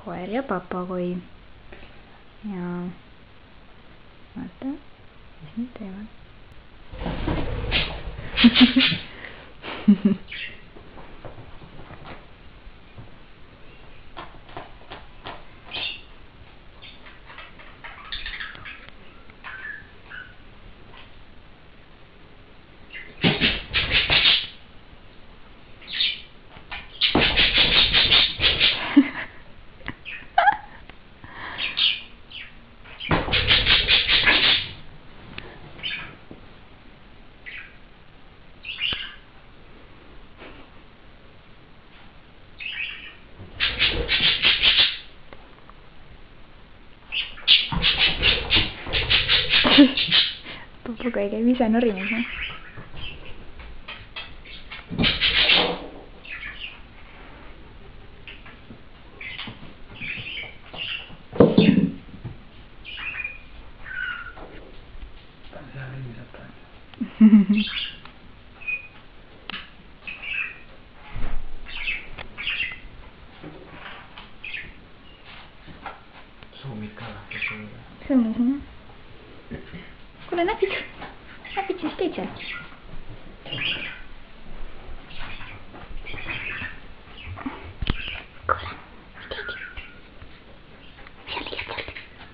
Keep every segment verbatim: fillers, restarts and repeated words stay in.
koer ja papagoi. Ja vaata, mis nad teevad. Papagoi käib ise norimas. Suumid ka lahti sulle. Sõnnis, jah? Kuule, näpid, näpid siis teid seal. Kuule, teid. Seal leiab sealt.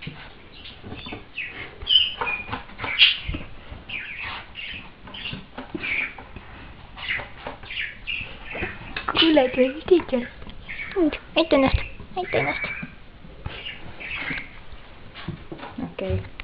Kuule, teid teid seal. Nüüd, näita ennast, näita ennast. Okei. Okay.